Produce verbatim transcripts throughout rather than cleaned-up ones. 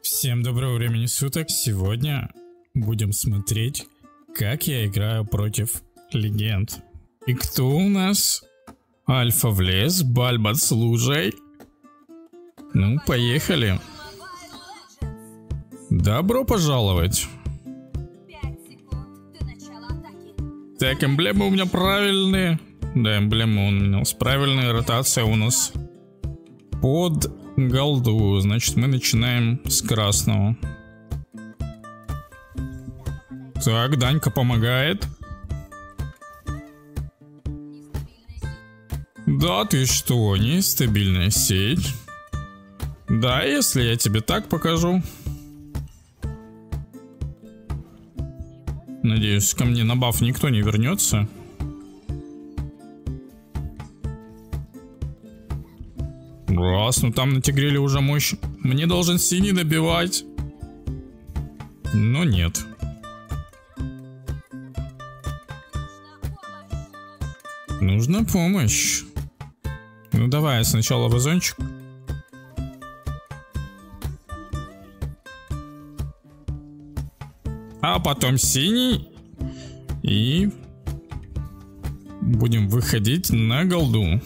Всем доброго времени суток. Сегодня будем смотреть, как я играю против легенд. И кто у нас? Альфа в лес, Бальбат с лужей. Ну, поехали. Добро пожаловать. Так, эмблемы у меня правильные. Да, эмблемы у нас правильные. Ротация у нас под голду. Значит, мы начинаем с красного. Так, Данька помогает. Да, ты что, нестабильная сеть. Да, если я тебе так покажу. Надеюсь, ко мне на баф никто не вернется. Раз, ну там на тигриле уже мощь. Мне должен синий добивать. Но нет. Нужна помощь. Ну давай сначала вазончик. А потом синий. И будем выходить на голду.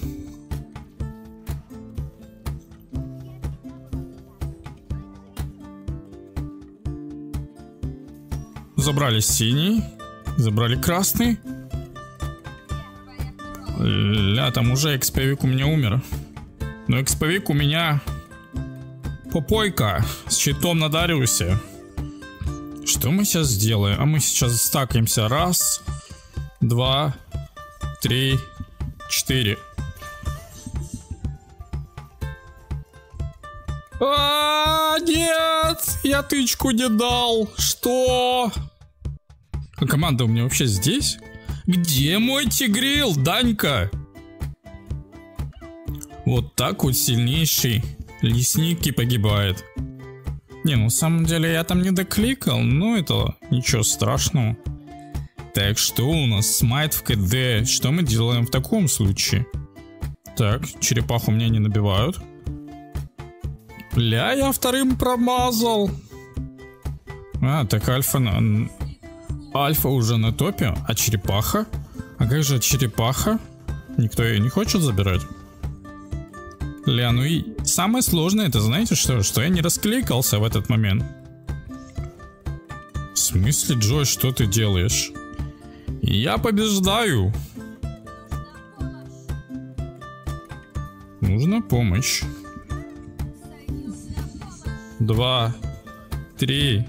Забрали синий. Забрали красный. Ля, там уже эксповик у меня умер. Но эксповик у меня попойка с щитом на Дариусе. Что мы сейчас сделаем? А мы сейчас стакаемся. Раз, два, три, четыре. А, нет! Я тычку не дал. Что? А команда у меня вообще здесь? Где мой тигрил, Данька? Вот так вот сильнейший лесник и погибает. Не, ну на самом деле я там не докликал, но это ничего страшного. Так, что у нас? Смайт в КД. Что мы делаем в таком случае? Так, черепаху меня не набивают. Бля, я вторым промазал. А, так альфа на... Альфа уже на топе, а черепаха? А как же черепаха? Никто ее не хочет забирать? Ля, ну и самое сложное, это знаете что? Что я не раскликался в этот момент. В смысле, Джой, что ты делаешь? Я побеждаю. Нужна помощь. Два, три.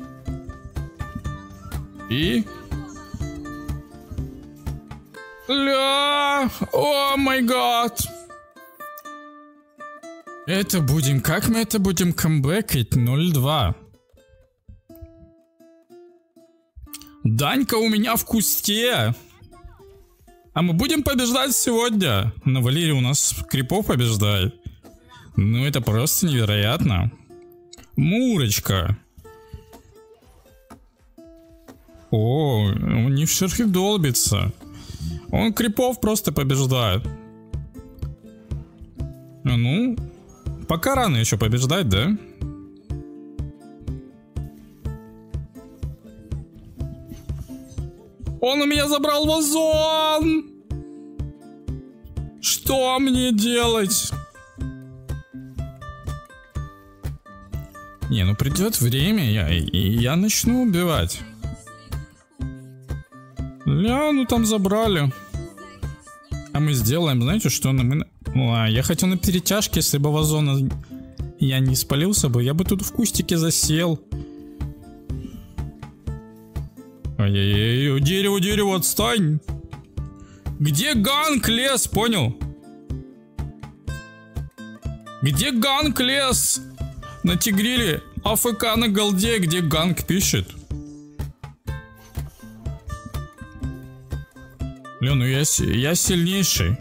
И... Ля! О май гад! Это будем... Как мы это будем камбэкать? ноль два. Данька у меня в кусте! А мы будем побеждать сегодня? На Валере у нас крипов побеждает. Ну это просто невероятно. Мурочка. О, он не в шерхе долбится. Он крипов просто побеждает. Ну, пока рано еще побеждать, да? Он у меня забрал вазон! Что мне делать? Не, ну придет время, я, и я начну убивать. Ля, ну там забрали. А мы сделаем, знаете, что мы... О, я хотел на перетяжке, если бы вазона я не спалился бы, я бы тут в кустике засел. Ай-яй-яй, дерево, дерево, отстань. Где ганг лес, понял? Где ганг лес? На тигриле АФК на голде, где ганг пишет. Блин, ну я, я сильнейший.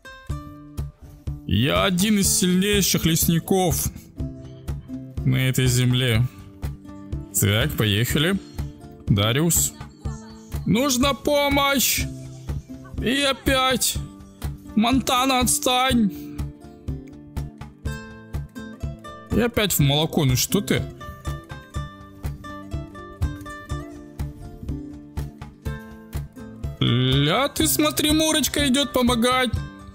Я один из сильнейших лесников на этой земле. Так, поехали. Дариус. Нужна помощь. И опять. Монтана, отстань. И опять в молоко. Ну что ты? Ля, ты смотри, Мурочка идет помогать.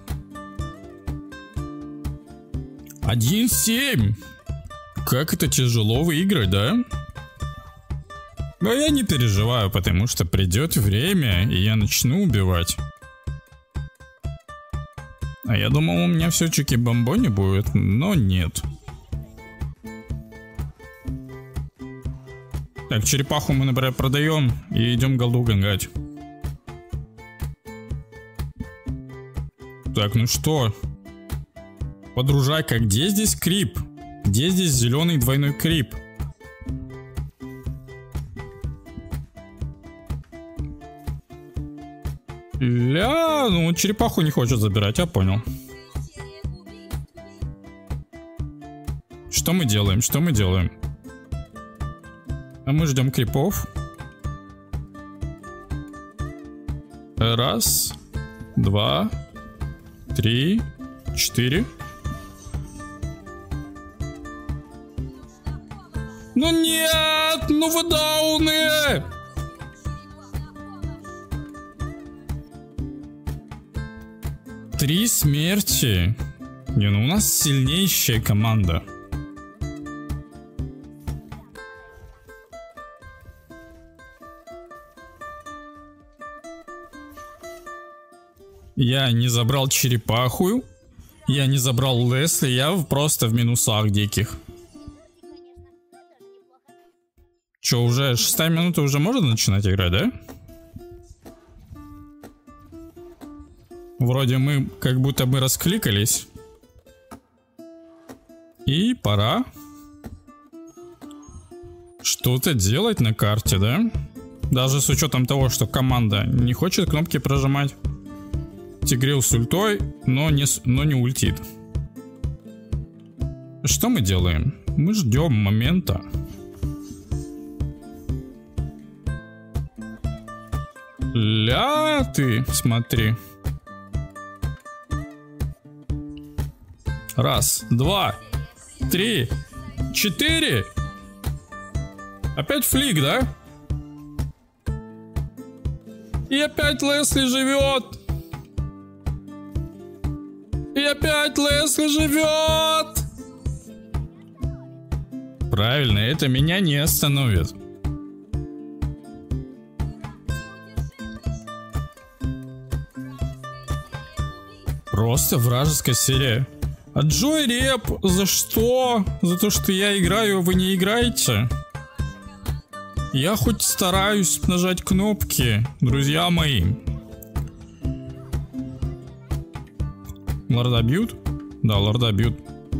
один семь. Как это тяжело выиграть, да? Но я не переживаю, потому что придет время, и я начну убивать. А я думал, у меня все чики-бомбони будет, но нет. Так, черепаху мы, например, продаем и идем голду гангать. Так, ну что? Подружайка, где здесь крип? Где здесь зеленый двойной крип? Ля, ну черепаху не хочет забирать, я понял. Что мы делаем? Что мы делаем? А мы ждем крипов. Раз, два, три, четыре. Ну нет, ну вы дауны! Три смерти. Не, ну у нас сильнейшая команда. Я не забрал черепаху. Я не забрал Лесли. Я просто в минусах диких. Че, уже шестая минута, уже можно начинать играть, да? Вроде мы как будто бы раскликались. И пора что-то делать на карте, да? Даже с учетом того, что команда не хочет кнопки прожимать. Тигрил с ультой, но не, но не ультит. Что мы делаем? Мы ждем момента. Ля ты, смотри. Раз, два, три, четыре. Опять флик, да? И опять Лесли живет. И опять Лесли живет. Правильно, это меня не остановит. Просто вражеская серия. А Джой Реп, за что? За то, что я играю, а вы не играете? Я хоть стараюсь нажать кнопки, друзья мои. Лорда бьют? Да, лорда бьют.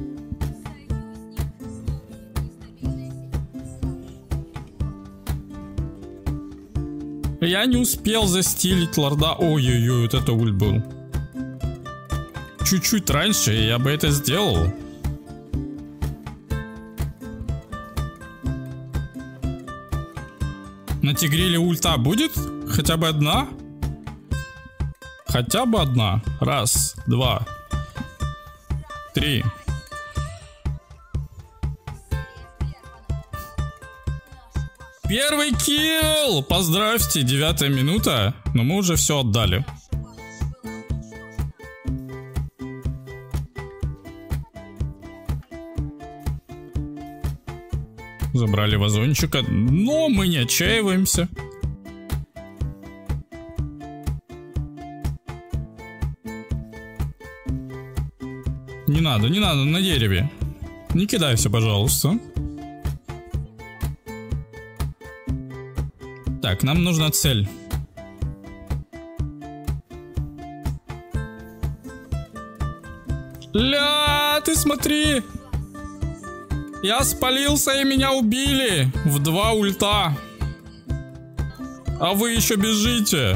Я не успел застилить лорда. Ой-ой-ой, вот это ульт был. Чуть-чуть раньше я бы это сделал. На Тигриле ульта будет? Хотя бы одна? Хотя бы одна. Раз, два, три. Первый килл! Поздравьте, девятая минута. Но мы уже все отдали. Забрали вазончика, но мы не отчаиваемся. Не надо, не надо на дереве. Не кидайся, пожалуйста. Так, нам нужна цель. Ля, ты смотри! Я спалился, и меня убили в два ульта. А вы еще бежите.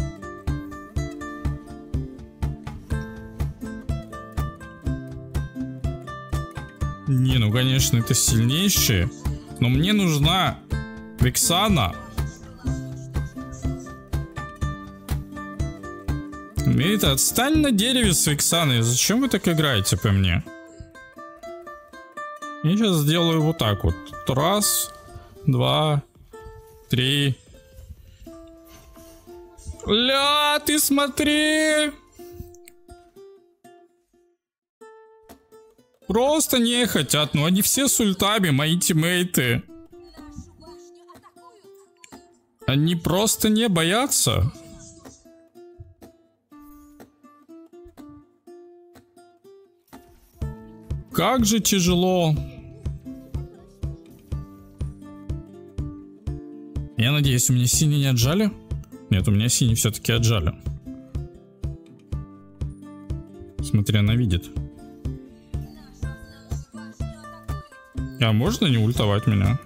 Не, ну конечно, это сильнейшие. Но мне нужна Вексана. Это, отстань на дереве с Вексаной. Зачем вы так играете по мне? Я сейчас сделаю вот так вот. Раз, два, три. Ля, ты смотри! Просто не хотят, но они все с ультами, мои тиммейты. Они просто не боятся. Как же тяжело. Я надеюсь, у меня синий не отжали? Нет, у меня синий все-таки отжали. Смотри, она видит. А можно не ультовать меня?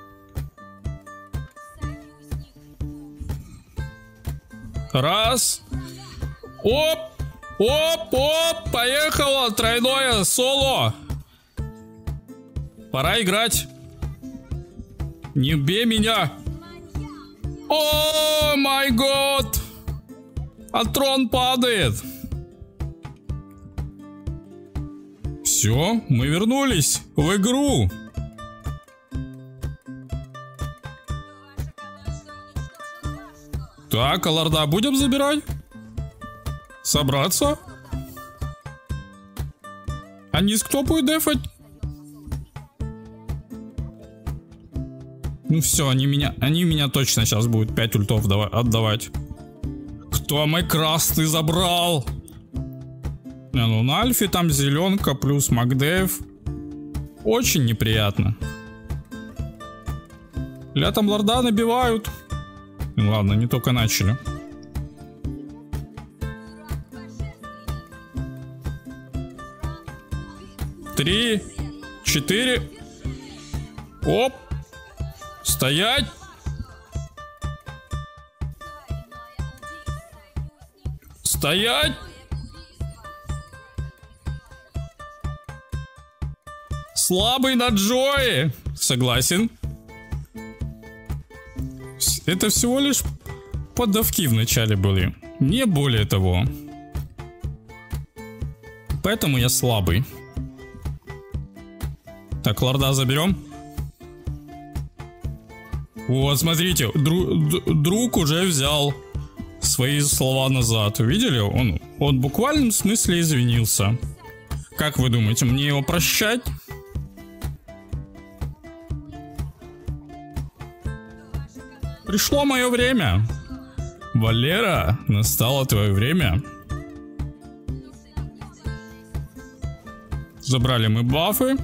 Раз. Оп. Оп, оп. Поехало. Тройное соло. Пора играть. Не бей меня. О май год. А трон падает. Все, мы вернулись в игру. Так, а лорда будем забирать? Собраться? А низ кто будет дефать? Ну все, они меня, они меня точно сейчас будут пять ультов отдавать. Кто мой красный забрал? Не, ну на альфе там зеленка плюс макдев. Очень неприятно. Ля там лорда набивают. Ну ладно, не только начали. Три, четыре. Оп. Стоять. Стоять. Слабый на Джои. Согласен. Это всего лишь поддавки в начале были. Не более того. Поэтому я слабый. Так, лорда заберем. Вот, смотрите, дру, друг уже взял свои слова назад. Видели? Он, он в буквальном смысле извинился. Как вы думаете, мне его прощать? Пришло мое время. Валера, настало твое время. Забрали мы бафы.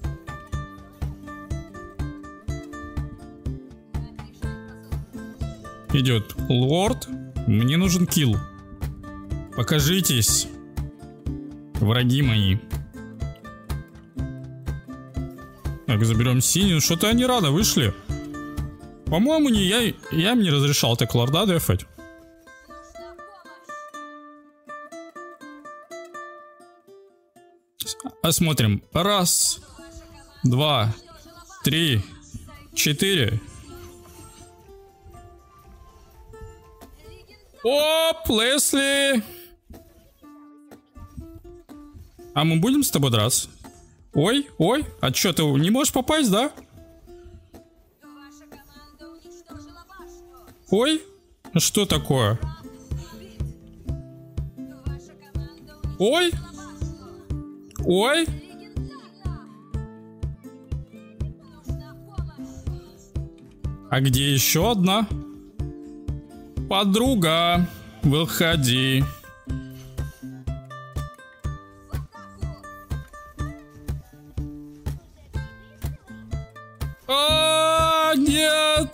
Идет лорд. Мне нужен килл. Покажитесь, враги мои. Так, заберем синюю. Что-то они рано вышли. По-моему, не я, я им не разрешал так лорда дефать. Осмотрим. Раз, два, три, четыре. Оп, Лесли. А мы будем с тобой драться? Ой, ой, а что, ты не можешь попасть, да? Ой, что такое? Ой, ой. А где еще одна? Подруга, выходи. А, нет.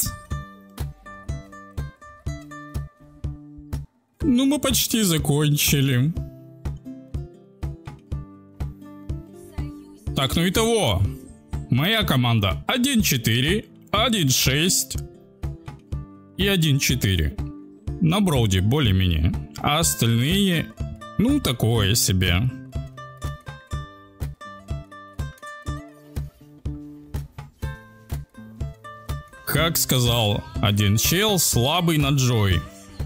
Ну, мы почти закончили. Так, ну и того. Моя команда один четыре, один шесть и один четыре. На броуде более-менее. А остальные, ну, такое себе. Как сказал один чел, слабый на Джой.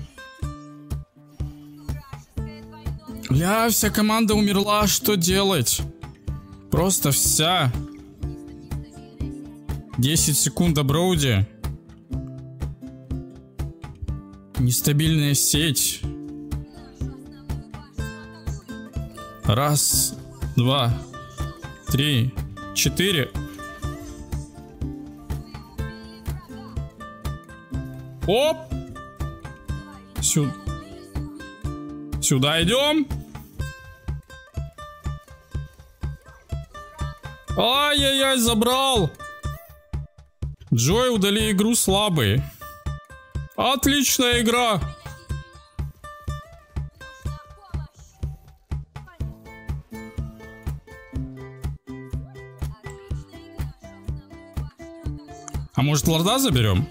Ля, вся команда умерла, что делать? Просто вся. десять секунд до броуди. Нестабильная сеть. Раз, два, три, четыре. Оп! Сюда. Сюда идем. Ай-яй-яй, забрал. Джой, удали игру, слабый. Отличная игра. А может, лорда заберем?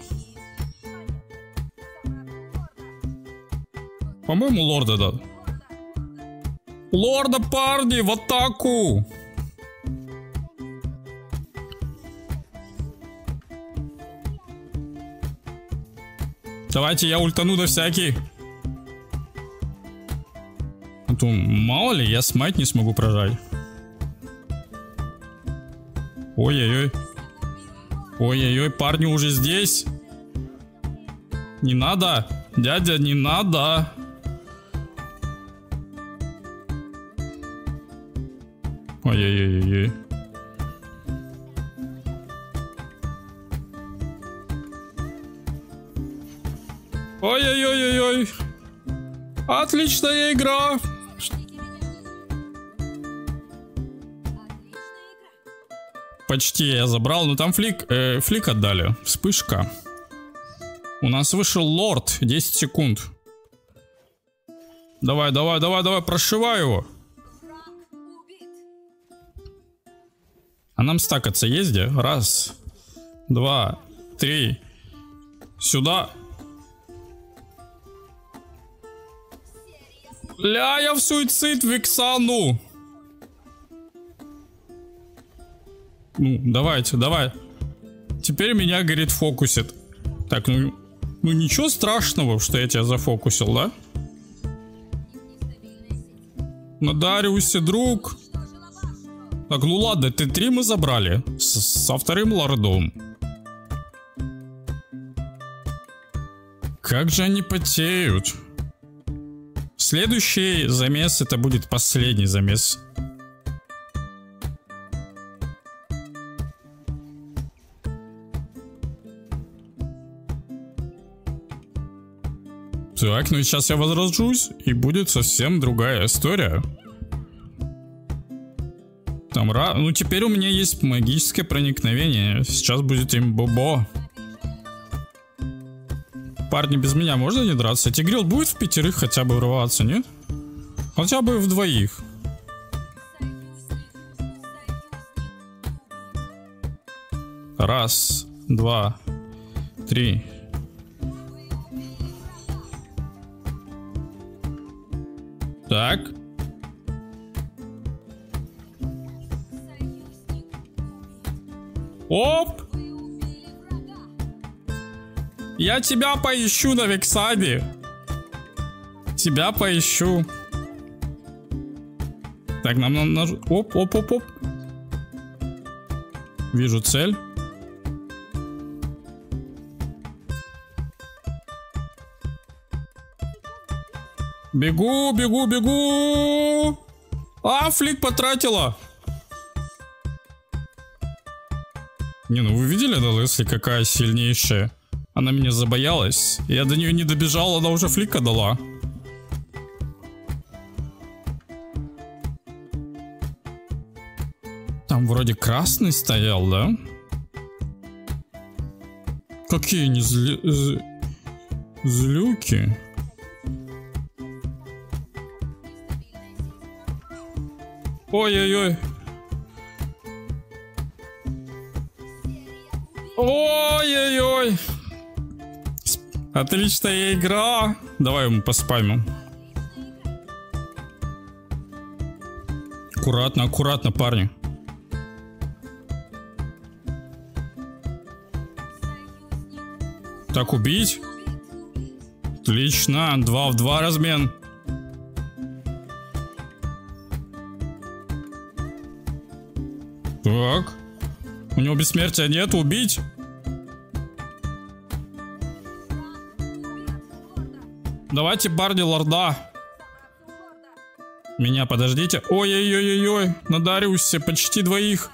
По-моему, лорда, да. Лорда, парни, в атаку! Давайте я ультану на всякий. А то мало ли, я смайт не смогу прожать. Ой-ой-ой. Ой-ой-ой, парни уже здесь. Не надо, дядя, не надо. Ой-ой-ой-ой. Ой-ой-ой-ой-ой. Отличная игра. Почти я забрал, но там флик, э, флик отдали. Вспышка. У нас вышел лорд. десять секунд. Давай, давай, давай, давай, прошивай его. А нам стакаться есть где? Раз, два, три. Сюда. Ля, я в суицид, Виксану. Ну, давайте, давай. Теперь меня, говорит, фокусит. Так, ну, ну ничего страшного, что я тебя зафокусил, да? На Дариусе, друг. Так, ну ладно, Т три мы забрали. С со вторым лордом. Как же они потеют. Следующий замес, это будет последний замес. Так, ну и сейчас я возрожусь, и будет совсем другая история. Там ра... Ну теперь у меня есть магическое проникновение. Сейчас будет им бобо. Парни, без меня можно не драться? Тигрил будет в пятерых хотя бы врываться, нет? Хотя бы в двоих. Раз, два, три. Так. Оп! Я тебя поищу на Вексаде. Тебя поищу. Так, нам надо... Оп, оп, оп, оп. Вижу цель. Бегу, бегу, бегу. А, флик потратила. Не, ну вы видели, да, Лесли, какая сильнейшая? Она меня забоялась. Я до нее не добежал, она уже флика дала. Там вроде красный стоял, да? Какие они злю... З... злюки. Ой-ой-ой. Ой-ой-ой. Отличная игра. Давай ему поспамим. Аккуратно, аккуратно, парни. Так, убить. Отлично. Два в два размен. Так. У него бессмертия нет. Убить. Давайте парни лорда. Меня подождите. Ой-ой-ой-ой-ой. На Дариусе почти двоих.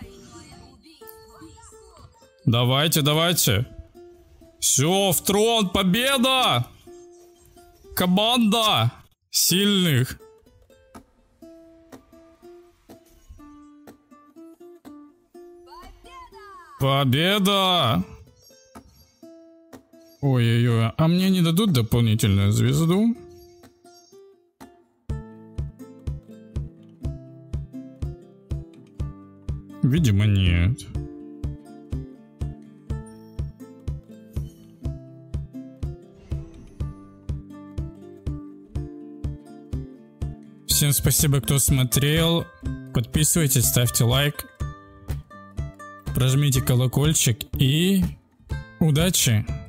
Давайте, давайте. Все, в трон, победа! Команда сильных. Победа! Ой-ой-ой, а мне не дадут дополнительную звезду? Видимо, нет. Всем спасибо, кто смотрел. Подписывайтесь, ставьте лайк. Прожмите колокольчик и удачи!